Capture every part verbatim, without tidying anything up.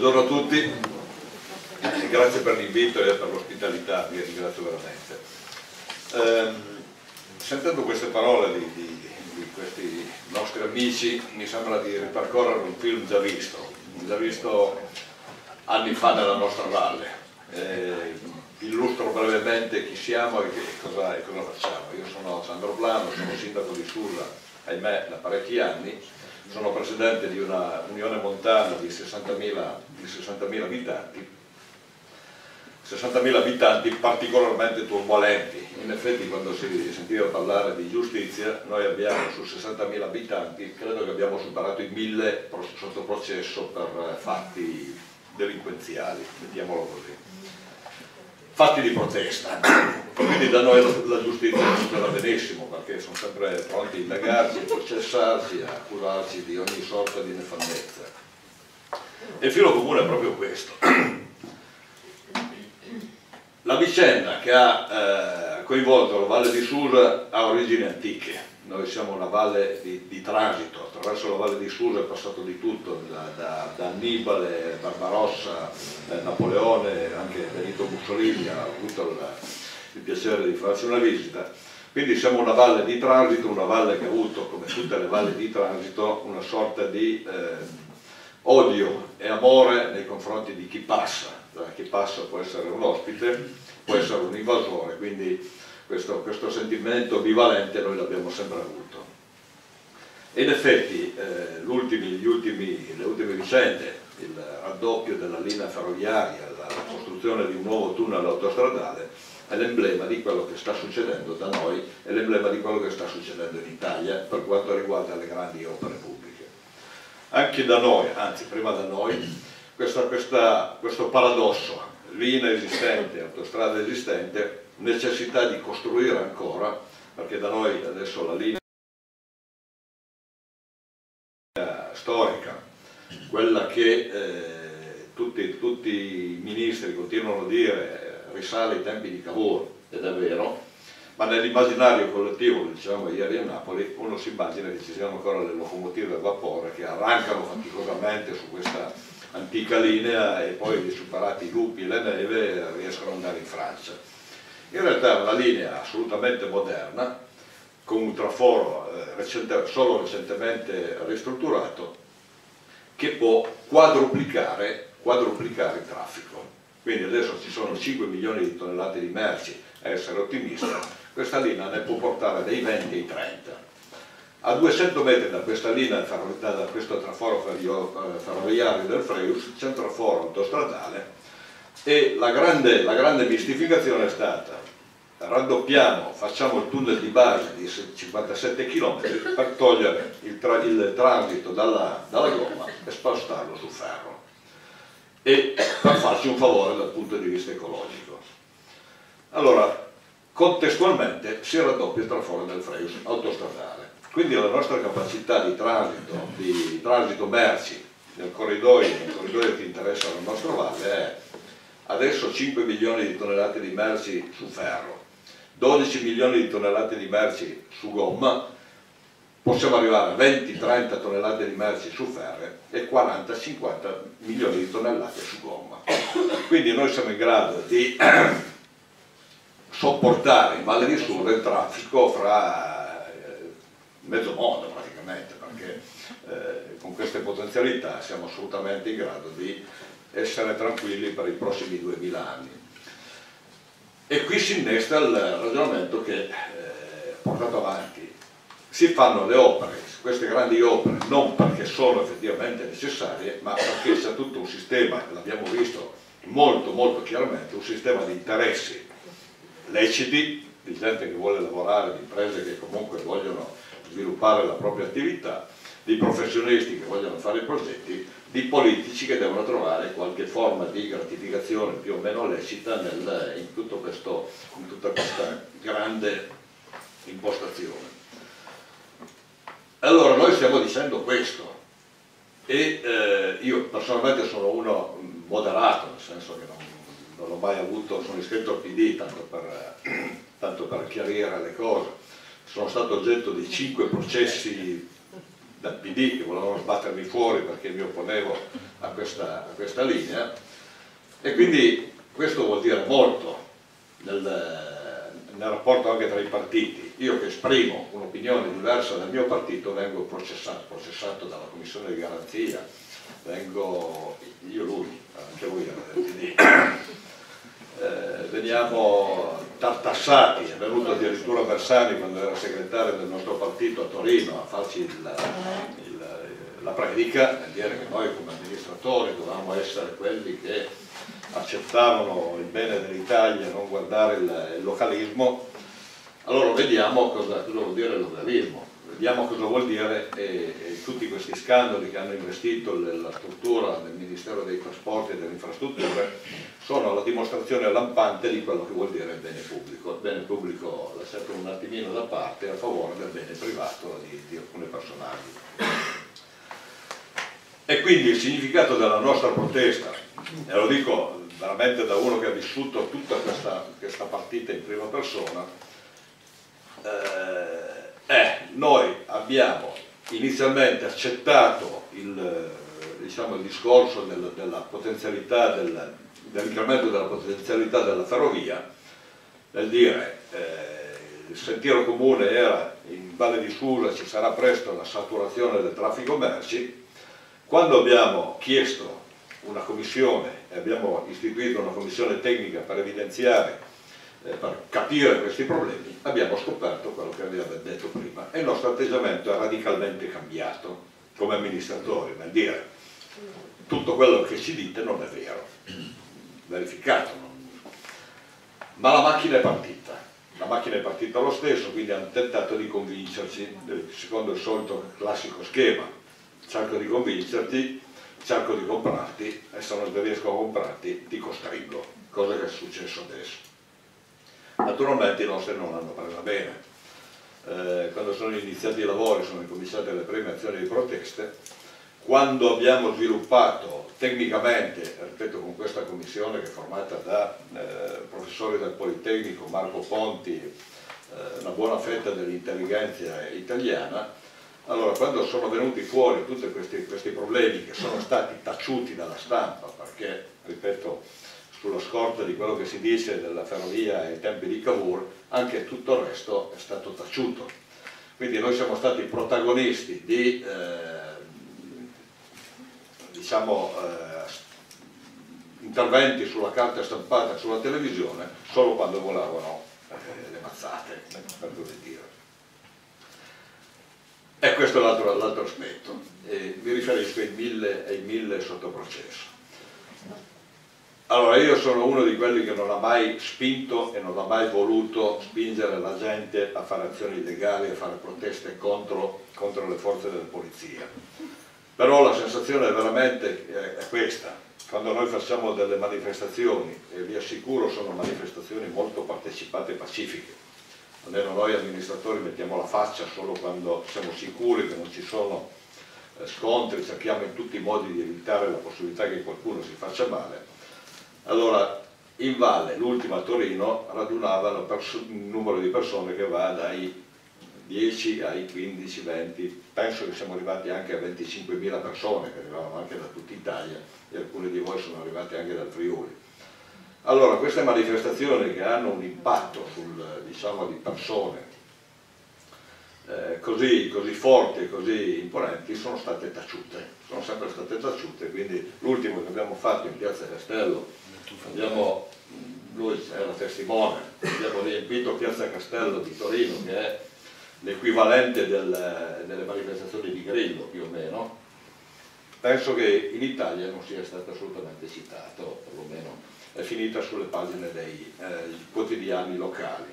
Buongiorno a tutti e grazie per l'invito e per l'ospitalità, vi ringrazio veramente. Eh, sentendo queste parole di, di, di questi nostri amici mi sembra di ripercorrere un film già visto, già visto anni fa nella nostra valle. Eh, illustro brevemente chi siamo e, che, cosa, e cosa facciamo. Io sono Sandro Plano, sono sindaco di Susa, ahimè, da parecchi anni. Sono presidente di una unione montana di sessantamila abitanti, sessantamila abitanti particolarmente turbolenti. In effetti quando si sentiva parlare di giustizia, noi abbiamo su sessantamila abitanti, credo che abbiamo superato i mille sotto processo per fatti delinquenziali, mettiamolo così. Fatti di protesta, quindi da noi la giustizia funziona benissimo perché sono sempre pronti a indagarci, a processarci, a accusarci di ogni sorta di nefandezza. E il filo comune è proprio questo. La vicenda che ha eh, coinvolto la Valle di Susa ha origini antiche. Noi siamo una valle di, di transito, attraverso la Valle di Susa è passato di tutto, da, da, da Annibale, Barbarossa, eh, Napoleone, anche Benito Mussolini ha avuto il, il piacere di farci una visita. Quindi siamo una valle di transito, una valle che ha avuto, come tutte le valli di transito, una sorta di eh, odio e amore nei confronti di chi passa. Chi passa può essere un ospite, può essere un invasore, quindi Questo, questo sentimento bivalente noi l'abbiamo sempre avuto. E in effetti eh, ultimi, gli ultimi, le ultime vicende, il raddoppio della linea ferroviaria, la, la costruzione di un nuovo tunnel autostradale, è l'emblema di quello che sta succedendo da noi, è l'emblema di quello che sta succedendo in Italia per quanto riguarda le grandi opere pubbliche. Anche da noi, anzi prima da noi, questa, questa, questo paradosso, linea esistente, autostrada esistente, necessità di costruire ancora, perché da noi adesso la linea storica, quella che eh, tutti, tutti i ministri continuano a dire eh, risale ai tempi di Cavour, ed è vero, ma nell'immaginario collettivo, lo dicevamo ieri a Napoli, uno si immagina che ci siano ancora le locomotive a vapore che arrancano faticosamente su questa antica linea e poi, superati i lupi e le neve, riescono ad andare in Francia. In realtà è una linea assolutamente moderna, con un traforo eh, recente, solo recentemente ristrutturato, che può quadruplicare, quadruplicare il traffico. Quindi adesso ci sono cinque milioni di tonnellate di merci, a essere ottimista, questa linea ne può portare dai venti ai trenta. A duecento metri da questa linea, da questo traforo ferroviario del Freus, c'è un traforo autostradale. E la grande, la grande mistificazione è stata: raddoppiamo, facciamo il tunnel di base di cinquantasette chilometri per togliere il, tra, il transito dalla, dalla gomma e spostarlo sul ferro, e per farci un favore dal punto di vista ecologico. Allora, contestualmente si raddoppia il traforo del Freus autostradale, quindi la nostra capacità di transito, di transito merci nel corridoio, nel corridoio che interessa la nostra valle è adesso cinque milioni di tonnellate di merci su ferro, dodici milioni di tonnellate di merci su gomma, possiamo arrivare a venti trenta tonnellate di merci su ferro e quaranta cinquanta milioni di tonnellate su gomma. Quindi noi siamo in grado di sopportare in Valle di Susa il traffico fra mezzo mondo praticamente, perché eh, con queste potenzialità siamo assolutamente in grado di essere tranquilli per i prossimi duemila anni. E qui si innesta il ragionamento che eh, portato avanti. Si fanno le opere, queste grandi opere, non perché sono effettivamente necessarie, ma perché c'è tutto un sistema, l'abbiamo visto molto molto chiaramente, un sistema di interessi leciti, di gente che vuole lavorare, di imprese che comunque vogliono sviluppare la propria attività, di professionisti che vogliono fare progetti, di politici che devono trovare qualche forma di gratificazione più o meno lecita nel, in, tutto questo, in tutta questa grande impostazione. Allora noi stiamo dicendo questo e eh, io personalmente sono uno moderato, nel senso che non, non ho mai avuto, sono iscritto al P D tanto per, tanto per chiarire le cose, sono stato oggetto di cinque processi del P D che volevano sbattermi fuori perché mi opponevo a questa, a questa linea, e quindi questo vuol dire molto nel, nel rapporto anche tra i partiti. Io che esprimo un'opinione diversa dal mio partito vengo processato, processato dalla Commissione di Garanzia, vengo, io lui, anche lui era del P D, eh, veniamo tartassati. È venuto addirittura Bersani quando era segretario del nostro partito a Torino a farci il, il, la predica, a dire che noi come amministratori dovevamo essere quelli che accettavano il bene dell'Italia e non guardare il, il localismo. Allora vediamo cosa, cosa vuol dire il localismo, vediamo cosa vuol dire e, e tutti questi scandali che hanno investito la struttura del Ministero dei Trasporti e delle Infrastrutture sono la dimostrazione lampante di quello che vuol dire il bene pubblico. Il bene pubblico lasciato un attimino da parte a favore del bene privato di, di alcune personaggi. E quindi il significato della nostra protesta, e lo dico veramente da uno che ha vissuto tutta questa, questa partita in prima persona, eh, è noi abbiamo inizialmente accettato il, diciamo, il discorso del, della potenzialità del, dell'incremento della potenzialità della ferrovia, nel dire eh, il sentiero comune era in Valle di Susa ci sarà presto la saturazione del traffico merci. Quando abbiamo chiesto una commissione e abbiamo istituito una commissione tecnica per evidenziare, eh, per capire questi problemi, abbiamo scoperto quello che abbiamo detto prima e il nostro atteggiamento è radicalmente cambiato come amministratori, nel dire tutto quello che ci dite non è vero, verificato, non... ma la macchina è partita, la macchina è partita lo stesso, quindi hanno tentato di convincerci, secondo il solito classico schema. Cerco di convincerti, cerco di comprarti e se non riesco a comprarti ti costringo, cosa che è successo adesso. Naturalmente i nostri non hanno preso bene. Eh, quando sono iniziati i lavori, sono cominciate le prime azioni di proteste, quando abbiamo sviluppato tecnicamente, ripeto con questa commissione che è formata da eh, professori del Politecnico, Marco Ponti, eh, una buona fetta dell'intelligenza italiana, allora, quando sono venuti fuori tutti questi, questi problemi che sono stati taciuti dalla stampa, perché, ripeto, sulla scorta di quello che si dice della ferrovia ai tempi di Cavour, anche tutto il resto è stato taciuto. Quindi noi siamo stati protagonisti di, eh, diciamo, eh, interventi sulla carta stampata e sulla televisione solo quando volavano eh, le mazzate, per così dire. E questo è l'altro aspetto, e mi riferisco ai mille, ai mille sotto processo. Allora io sono uno di quelli che non ha mai spinto e non ha mai voluto spingere la gente a fare azioni illegali, a fare proteste contro, contro le forze della polizia. Però la sensazione è veramente è questa, quando noi facciamo delle manifestazioni, e vi assicuro sono manifestazioni molto partecipate e pacifiche, almeno noi amministratori mettiamo la faccia solo quando siamo sicuri che non ci sono eh, scontri, cerchiamo in tutti i modi di evitare la possibilità che qualcuno si faccia male. Allora in valle, l'ultima a Torino, radunava un numero di persone che va dai dieci ai quindici venti, penso che siamo arrivati anche a venticinquemila persone che arrivavano anche da tutta Italia e alcuni di voi sono arrivati anche dal Friuli. Allora, queste manifestazioni che hanno un impatto sul, diciamo, di persone eh, così, così forti e così imponenti sono state taciute, sono sempre state taciute, quindi l'ultimo che abbiamo fatto in Piazza Castello, abbiamo, lui era testimone, abbiamo riempito Piazza Castello di Torino, che è l'equivalente del, delle manifestazioni di Grillo più o meno. Penso che in Italia non sia stato assolutamente citato, perlomeno è finita sulle pagine dei eh, quotidiani locali.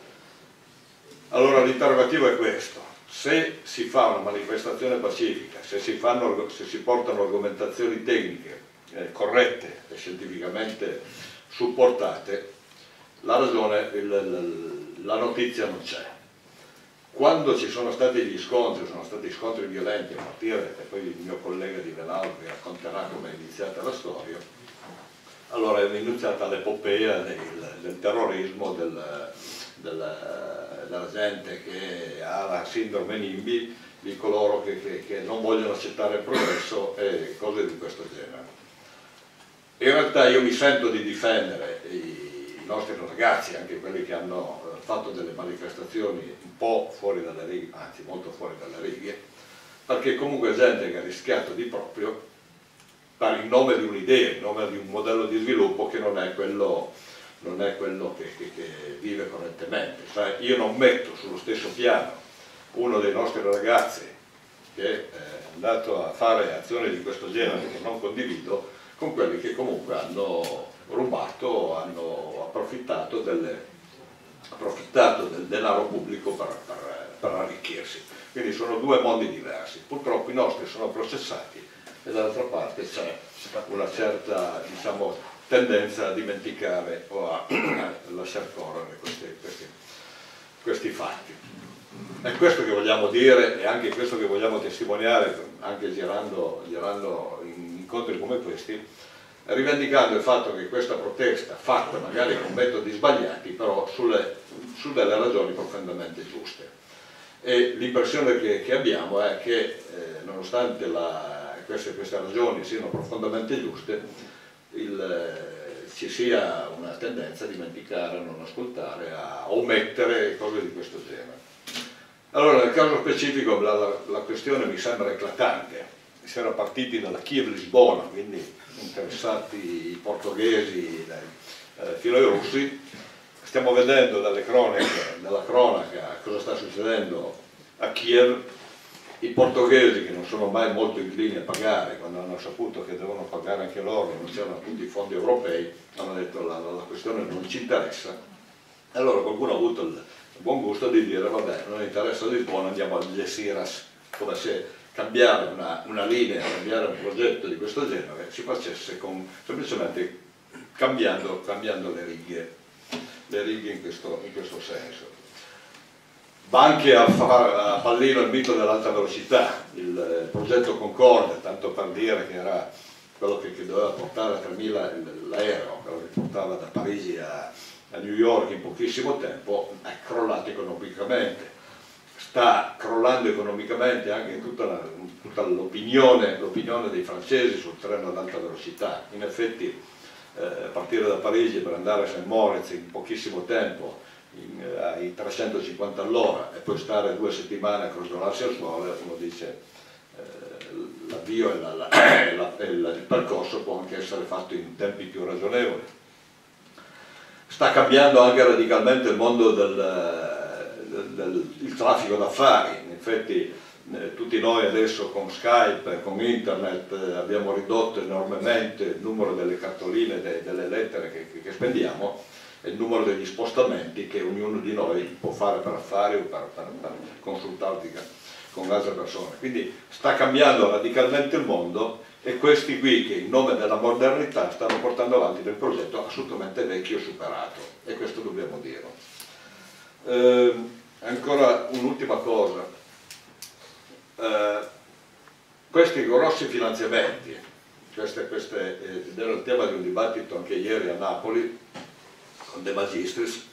Allora l'interrogativo è questo: se si fa una manifestazione pacifica, se si, fanno, se si portano argomentazioni tecniche eh, corrette e scientificamente supportate, la ragione, il, il, la notizia non c'è. Quando ci sono stati gli scontri, sono stati scontri violenti a partire, e poi il mio collega di Venaldo vi racconterà come è iniziata la storia, allora è iniziata l'epopea del, del terrorismo, del, del, della gente che ha la sindrome NIMBY, di coloro che che, che, che non vogliono accettare il progresso e cose di questo genere. In realtà io mi sento di difendere i, i nostri ragazzi, anche quelli che hanno fatto delle manifestazioni un po' fuori dalle righe, anzi molto fuori dalle righe, perché comunque è gente che ha rischiato di proprio per il nome di un'idea, il nome di un modello di sviluppo che non è quello, non è quello che, che, che vive correntemente. Cioè, io non metto sullo stesso piano uno dei nostri ragazzi che è andato a fare azioni di questo genere che non condivido con quelli che comunque hanno rubato, hanno approfittato, delle, approfittato del denaro pubblico per, per, per arricchirsi. Quindi sono due mondi diversi. Purtroppo i nostri sono processati e dall'altra parte c'è una certa, diciamo, tendenza a dimenticare o a lasciar correre questi, questi, questi fatti. È questo che vogliamo dire e anche questo che vogliamo testimoniare, anche girando, girando in incontri come questi, rivendicando il fatto che questa protesta, fatta magari con metodi sbagliati, però sulle, su delle ragioni profondamente giuste. E l'impressione che, che abbiamo è che, eh, nonostante la Queste, queste ragioni siano profondamente giuste, il, eh, ci sia una tendenza a dimenticare, a non ascoltare, a omettere cose di questo genere. Allora, nel caso specifico la, la, la questione mi sembra eclatante. Si era partiti dalla Kiev-Lisbona, quindi interessati i portoghesi, eh, fino ai russi. Stiamo vedendo dalle cronache, dalla cronaca cosa sta succedendo a Kiev. I portoghesi, che non sono mai molto inclini a pagare, quando hanno saputo che devono pagare anche loro, non c'erano tutti i fondi europei, hanno detto la, la, la questione non ci interessa. E allora qualcuno ha avuto il buon gusto di dire vabbè, non interessa Lisbona, andiamo a Algeciras, come se cambiare una, una linea, cambiare un progetto di questo genere si facesse con, semplicemente cambiando, cambiando le righe, le righe in questo, in questo senso. Va anche a, a pallino il mito dell'alta velocità, il progetto Concorde, tanto per dire che era quello che, che doveva portare a tremila l'aereo, quello che portava da Parigi a, a New York in pochissimo tempo, è crollato economicamente. Sta crollando economicamente anche tutta l'opinione dei francesi sul treno ad alta velocità. In effetti eh, partire da Parigi per andare a Saint Moritz in pochissimo tempo, In, uh, ai trecentocinquanta all'ora e poi stare due settimane a crogiolarsi al sole, uno dice eh, l'avvio e, la, la, e, la, e la, il percorso può anche essere fatto in tempi più ragionevoli. Sta cambiando anche radicalmente il mondo del, del, del il traffico d'affari. In effetti eh, tutti noi adesso con Skype, con internet eh, abbiamo ridotto enormemente il numero delle cartoline, de, delle lettere che, che spendiamo, il numero degli spostamenti che ognuno di noi può fare per affari o per, per, per consultarti con altre persone. Quindi sta cambiando radicalmente il mondo e questi qui che in nome della modernità stanno portando avanti del progetto assolutamente vecchio e superato, e questo dobbiamo dirlo. Eh, ancora un'ultima cosa, eh, questi grossi finanziamenti, queste, queste, eh, era il tema di un dibattito anche ieri a Napoli, De Magistris,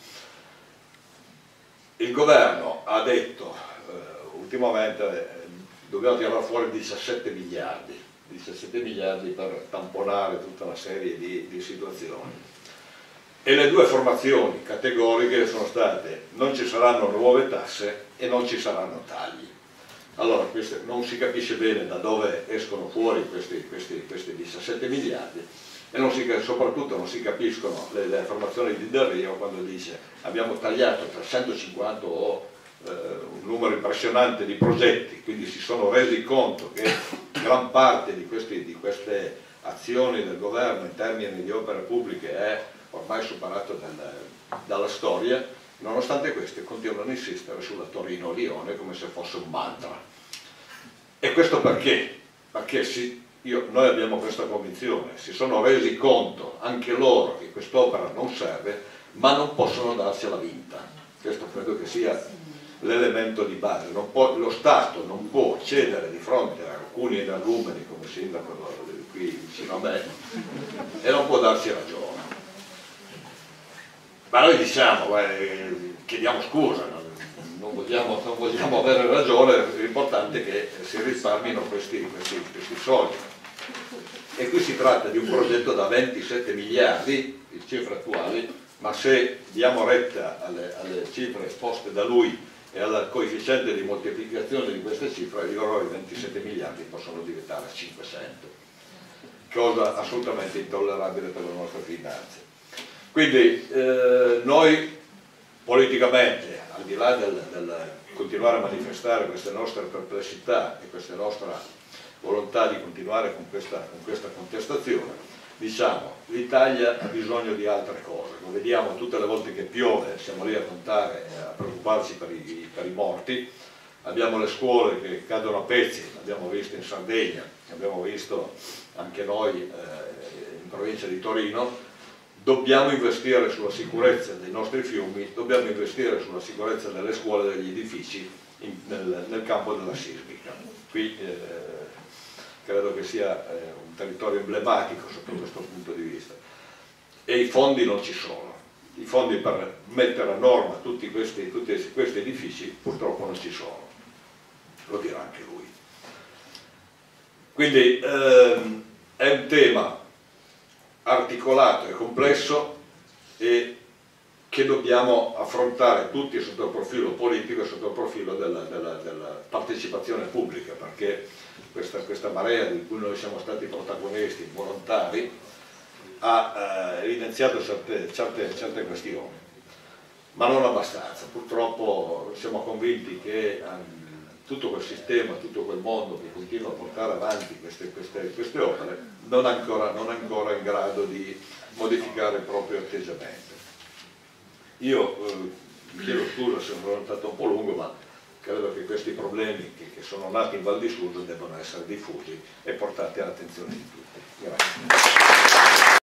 il governo ha detto eh, ultimamente eh, dobbiamo tirare fuori diciassette miliardi per tamponare tutta una serie di, di situazioni, e le due formazioni categoriche sono state: non ci saranno nuove tasse e non ci saranno tagli. Allora queste, non si capisce bene da dove escono fuori questi, questi, questi diciassette miliardi, e non si, soprattutto non si capiscono le, le affermazioni di Del Rio quando dice abbiamo tagliato trecentocinquanta o eh, un numero impressionante di progetti, quindi si sono resi conto che gran parte di, questi, di queste azioni del governo in termini di opere pubbliche è ormai superato dal, dalla storia. Nonostante questo continuano a insistere sulla Torino-Lione come se fosse un mantra. E questo perché? Perché si Io, noi abbiamo questa convinzione, si sono resi conto anche loro che quest'opera non serve, ma non possono darsela vinta. Questo credo che sia l'elemento di base. Non può, lo Stato non può cedere di fronte a alcuni energumeni come il sindaco qui vicino a me e non può darsi ragione. Ma noi diciamo, eh, chiediamo scusa, non, non vogliamo, non vogliamo avere ragione, l'importante è che si risparmino questi, questi, questi soldi. E qui si tratta di un progetto da ventisette miliardi, di cifre attuali, ma se diamo retta alle, alle cifre esposte da lui e al coefficiente di moltiplicazione di queste cifre, gli errori ventisette miliardi possono diventare cinquecento, cosa assolutamente intollerabile per le nostre finanze. Quindi eh, noi politicamente, al di là del, del continuare a manifestare queste nostre perplessità e questa nostra volontà di continuare con questa, con questa contestazione, diciamo, l'Italia ha bisogno di altre cose, lo vediamo tutte le volte che piove, siamo lì a contare, a preoccuparci per i, per i morti, abbiamo le scuole che cadono a pezzi, l'abbiamo visto in Sardegna, abbiamo visto anche noi eh, in provincia di Torino. Dobbiamo investire sulla sicurezza dei nostri fiumi, dobbiamo investire sulla sicurezza delle scuole e degli edifici in, nel, nel campo della sismica. Qui eh, credo che sia eh, un territorio emblematico sotto questo punto di vista. E i fondi non ci sono. I fondi per mettere a norma tutti questi, tutti questi edifici purtroppo non ci sono. Lo dirà anche lui. Quindi ehm, è un tema articolato e complesso e che dobbiamo affrontare tutti sotto il profilo politico e sotto il profilo della, della, della partecipazione pubblica, perché questa, questa marea di cui noi siamo stati protagonisti, volontari, ha eh, evidenziato certe, certe, certe questioni, ma non abbastanza. Purtroppo siamo convinti che eh, tutto quel sistema, tutto quel mondo che continua a portare avanti queste, queste, queste opere non è ancora, non è ancora in grado di modificare il proprio atteggiamento. Io eh, mi chiedo scusa se sono stato un po' lungo, ma credo che questi problemi che, che sono nati in Val di Susa debbano essere diffusi e portati all'attenzione di tutti. Grazie.